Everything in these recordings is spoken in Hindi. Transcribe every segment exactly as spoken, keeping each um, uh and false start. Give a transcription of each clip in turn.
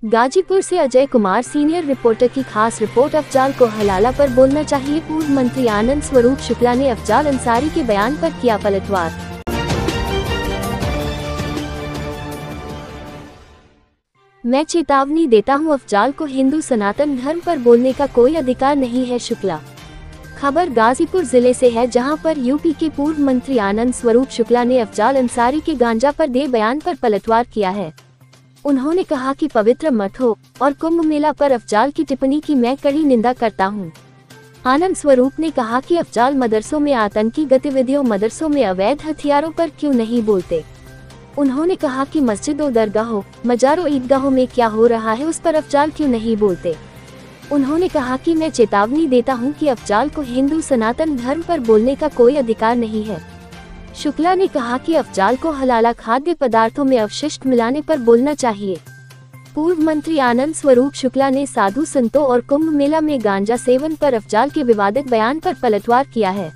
गाजीपुर से अजय कुमार सीनियर रिपोर्टर की खास रिपोर्ट। अफजाल को हलाला पर बोलना चाहिए। पूर्व मंत्री आनंद स्वरूप शुक्ला ने अफजाल अंसारी के बयान पर किया पलटवार। मैं चेतावनी देता हूं, अफजाल को हिंदू सनातन धर्म पर बोलने का कोई अधिकार नहीं है। शुक्ला। खबर गाजीपुर जिले से है, जहां पर यूपी के पूर्व मंत्री आनंद स्वरूप शुक्ला ने अफजाल अंसारी के गांजा पर दे बयान पर पलटवार किया है। उन्होंने कहा कि पवित्र मठों और कुंभ मेला पर अफजाल की टिप्पणी की मैं कड़ी निंदा करता हूं। आनंद स्वरूप ने कहा कि अफजाल मदरसों में आतंकी गतिविधियों, मदरसों में अवैध हथियारों पर क्यों नहीं बोलते। उन्होंने कहा कि मस्जिदों, दरगाहों, मजारों, ईदगाहों में क्या हो रहा है उस पर अफजाल क्यों नहीं बोलते। उन्होंने कहा कि मैं चेतावनी देता हूं कि अफजाल को हिंदू सनातन धर्म पर बोलने का कोई अधिकार नहीं है। शुक्ला ने कहा कि अफजाल को हलाला खाद्य पदार्थों में अवशिष्ट मिलाने पर बोलना चाहिए। पूर्व मंत्री आनंद स्वरूप शुक्ला ने साधु संतों और कुंभ मेला में गांजा सेवन पर अफजाल के विवादित बयान पर पलटवार किया है।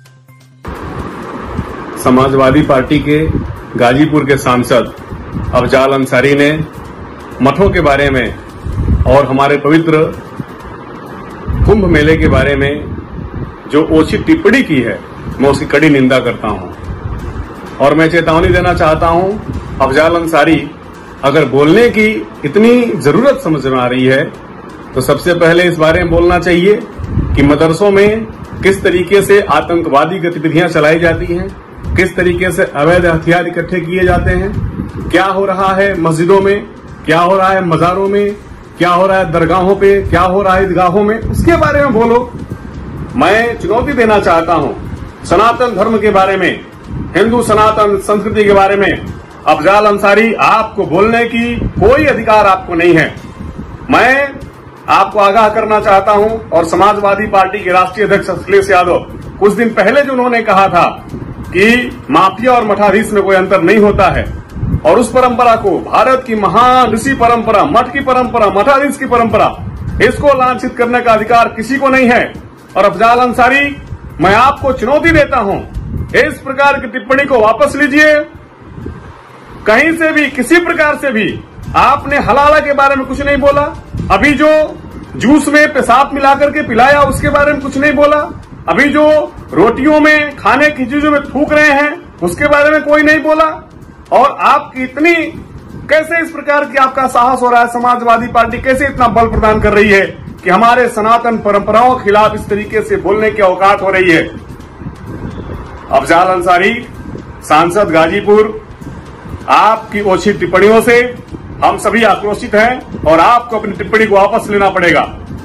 समाजवादी पार्टी के गाजीपुर के सांसद अफजाल अंसारी ने मठों के बारे में और हमारे पवित्र कुंभ मेले के बारे में जो ओछी टिप्पणी की है, मैं उसकी कड़ी निंदा करता हूं और मैं चेतावनी देना चाहता हूं। अफजाल अंसारी अगर बोलने की इतनी जरूरत समझ में आ रही है तो सबसे पहले इस बारे में बोलना चाहिए कि मदरसों में किस तरीके से आतंकवादी गतिविधियां चलाई जाती हैं, किस तरीके से अवैध हथियार इकट्ठे किए जाते हैं, क्या हो रहा है मस्जिदों में, क्या हो रहा है मजारों में, क्या हो रहा है दरगाहों पे, क्या हो रहा है ईदगाहों में, उसके बारे में बोलो। मैं चुनौती देना चाहता हूं सनातन धर्म के बारे में, हिंदू सनातन संस्कृति के बारे में अफजाल अंसारी, आपको बोलने की कोई अधिकार आपको नहीं है। मैं आपको आगाह करना चाहता हूं और समाजवादी पार्टी के राष्ट्रीय अध्यक्ष अखिलेश यादव, कुछ दिन पहले जो उन्होंने कहा था कि माफिया और मठाधीश में कोई अंतर नहीं होता है और उस परंपरा को, भारत की महान ऋषि परंपरा, मठ की परंपरा, मठाधीश की परंपरा, इसको लांछित करने का अधिकार किसी को नहीं है। और अफजाल अंसारी, मैं आपको चुनौती देता हूं, इस प्रकार की टिप्पणी को वापस लीजिए। कहीं से भी, किसी प्रकार से भी आपने हलाला के बारे में कुछ नहीं बोला। अभी जो जूस में पेशाब मिलाकर के पिलाया उसके बारे में कुछ नहीं बोला। अभी जो रोटियों में, खाने की चीजों में थूक रहे हैं उसके बारे में कोई नहीं बोला। और आपकी इतनी, कैसे इस प्रकार की आपका साहस हो रहा है, समाजवादी पार्टी कैसे इतना बल प्रदान कर रही है कि हमारे सनातन परंपराओं के खिलाफ इस तरीके से बोलने की औकात हो रही है। अफजाल अंसारी, सांसद गाजीपुर, आपकी ओछी टिप्पणियों से हम सभी आक्रोशित हैं और आपको अपनी टिप्पणी को वापस लेना पड़ेगा।